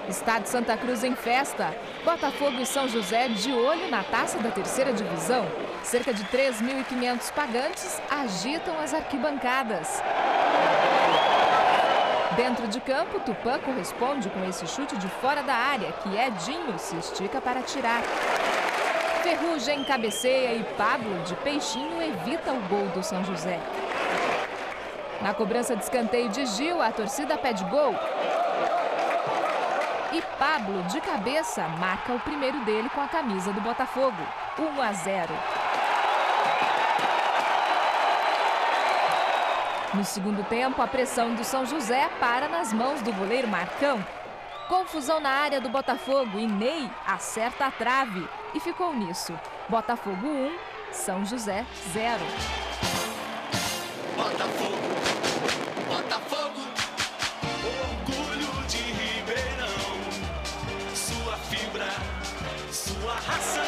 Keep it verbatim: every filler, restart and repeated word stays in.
Estádio Santa Cruz em festa. Botafogo e São José de olho na taça da terceira divisão. Cerca de três mil e quinhentos pagantes agitam as arquibancadas. Dentro de campo, Tupã corresponde com esse chute de fora da área, que Edinho se estica para tirar. Ferrugem cabeceia e Pablo, de peixinho, evita o gol do São José. Na cobrança de escanteio de Gil, a torcida pede gol. E Pablo, de cabeça, marca o primeiro dele com a camisa do Botafogo. um a zero. No segundo tempo, a pressão do São José para nas mãos do goleiro Marcão. Confusão na área do Botafogo e Ney acerta a trave. E ficou nisso. Botafogo um, São José zero. Botafogo, Botafogo, orgulho de Ribeirão. Sua fibra, sua raça.